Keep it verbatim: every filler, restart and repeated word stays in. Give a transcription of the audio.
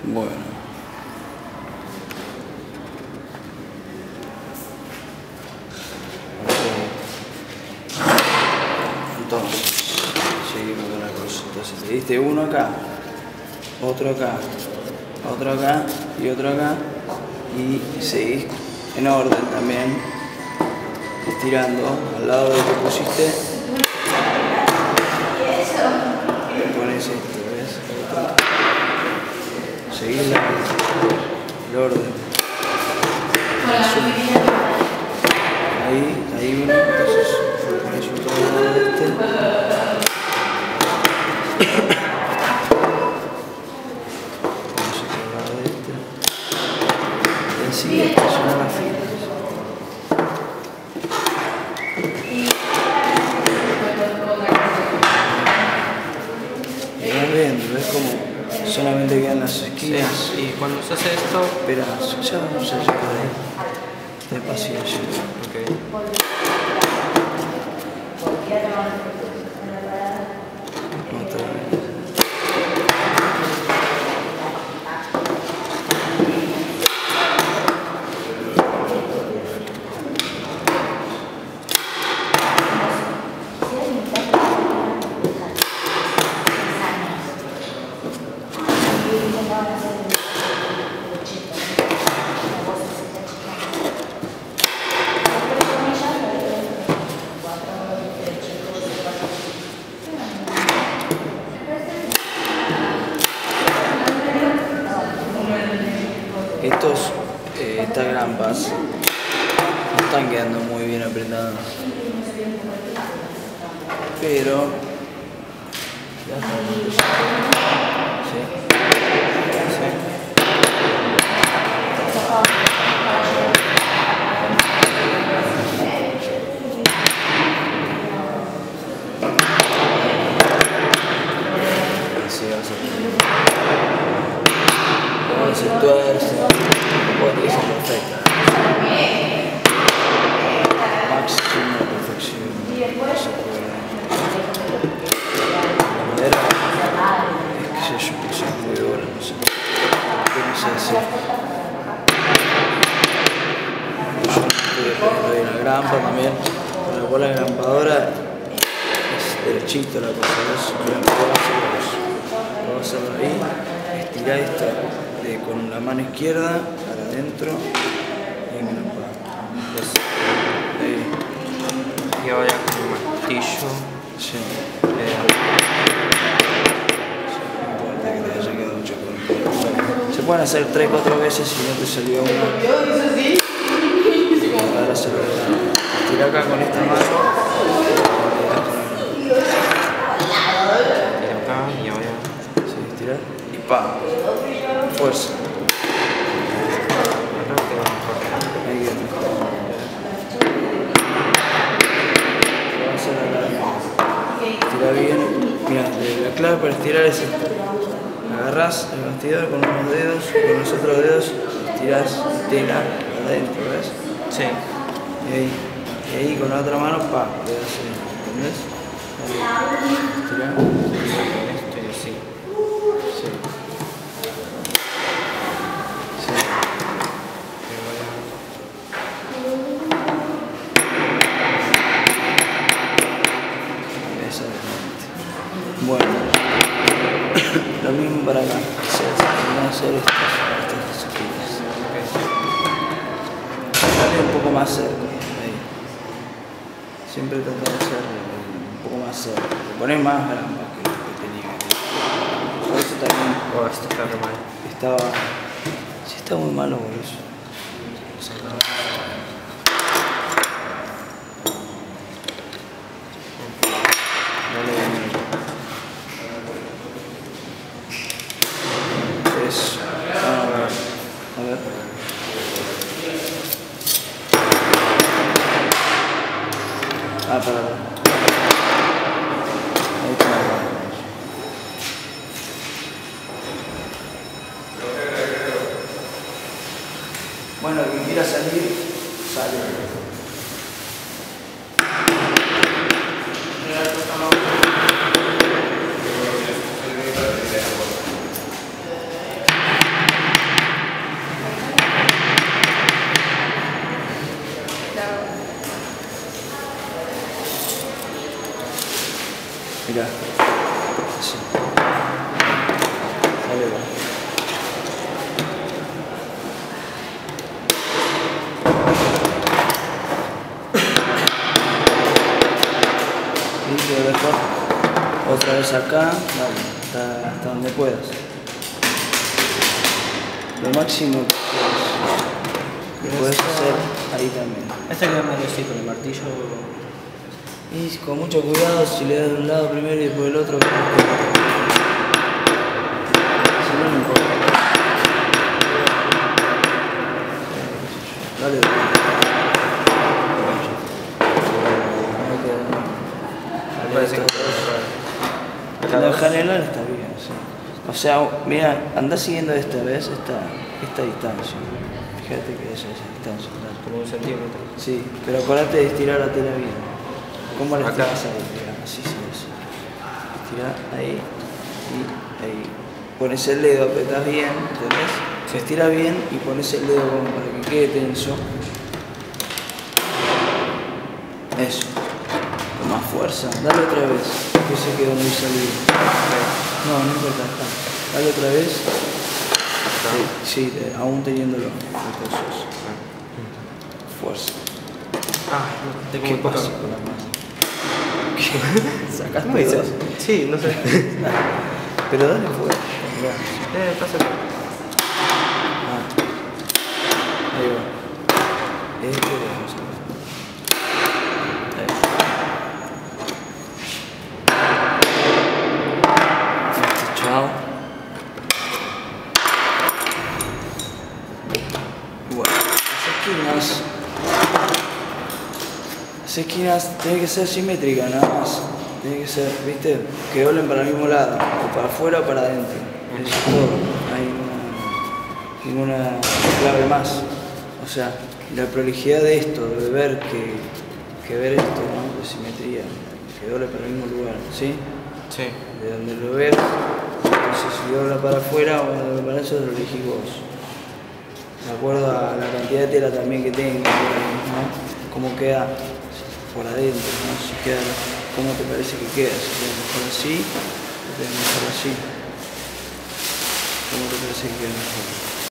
Bueno. Entonces, seguimos con la cosa. Entonces, te diste uno acá, otro acá, otro acá y otro acá. Y seguís en orden también, estirando al lado de lo que pusiste. Pones esto, ¿ves? Seguís la, el orden. Ahí, ahí uno, entonces pones otro lado de este. Pones otro lado de este. Y así estacionar las filas. Y vas viendo, ves como solamente quedan las esquinas. Sí. Y cuando se hace esto, Esperas, ya vamos a llegar ahí. Despacio allí. okay. Otra vez. Estos, eh, estas grampas no están quedando muy bien apretadas, pero ya está. Sí. Sí. Así va a ser. Cuando se tuerce, bueno, eso es perfecto. Máxima perfección. No se puede. La madera es que yo que soy muy dura, no sé. ¿Qué no sé hacer? Yo estoy poniendo ahí una grampa también. Con la bola grampadora es derechito la cosa. Lo vas a hacer ahí. Estira esto de, con la mano izquierda para adentro y engrampa. Ahí. Y ahora con un martillo. Sí. Eh, No importa que te haya quedado mucho con. Se pueden hacer tres cuatro veces si no te salió uno. Ahora se lo tira acá con esta mano. y acá y ahora. Sí, estirar y pa. Fuerza. Acá queda mejor. Ahí queda mejor. Lo vas a hacer acá. Estira bien. Mira, la clave para estirar es esto. Agarrás el bastidor con unos dedos y con los otros dedos estirás tela adentro, ¿ves? Sí. Y ahí, y ahí con la otra mano, pa, le das ahí, ¿entendés? Ahí, estirá. Esto y así. Sí. Sí. Y ahora. Exactamente. Bueno, lo mismo para acá. Se van a hacer estas, estas esquinas. Dale un poco más cerca. Ahí. Siempre trata de hacer un poco más cerca. Le pones más grampas que lo que tenía. Por eso también Oh, esto está re mal. estaba. Sí, está muy malo por eso. Dale de nuevo. Eso. A ver. A ver. Ah, para, para. Ahí está. Bueno, quien quiera salir, sale. Mirá. Así. Dale, va. Y lo dejo otra vez acá, dale, hasta, hasta donde puedas. Lo máximo que puedes hacer ahí también. Esta queda más así con el martillo. Y con mucho cuidado, si le das de un lado primero y después del otro, si no, no importa. Dale, dale. Me parece que En lo general está bien, sí. O sea, mira, anda siguiendo esta vez, esta, esta distancia. Fíjate que es esa distancia. Claro. como un centímetro. Sí, pero acordate de estirar la tela bien. ¿Cómo la Acá. estiras ahí? Mira, así, sí, así. Estirá ahí y ahí. Pones el dedo, apretás bien, ¿entendés? Se estira bien y pones el dedo como para que quede tenso. Eso. Con más fuerza. Dale otra vez. Que se quedó muy salido. No, no importa, está. Dale otra vez. Sí, sí, eh, aún teniéndolo. Entonces, fuerza. Ah, tengo ¿Qué muy poca. pasa con la mano? Sacaste Muy dos. bien. Sí, no sé. Pero dale fuerza. Mirá. eh, pasa. Ah. Ahí va. Este lo vamos a ver. Ahí. Listo, chao. Bueno, las esquinas. Las esquinas tienen que ser simétricas nada más. Tiene que ser, ¿viste? Que doblen para el mismo lado, o para afuera o para adentro. Eso es todo. No hay ninguna, ninguna clave más. O sea, la prolijidad de esto, de ver que, que ver esto, ¿no? De simetría, que doble para el mismo lugar, ¿sí? Sí. De donde lo ves, entonces si dobla para afuera o dobla para eso, lo elegís vos. De acuerdo a la cantidad de tela también que tenga, ¿no? Cómo queda por adentro, ¿no? Si queda, ¿cómo te parece que queda? Si queda mejor así, o queda mejor así. ¿Cómo te parece que queda mejor?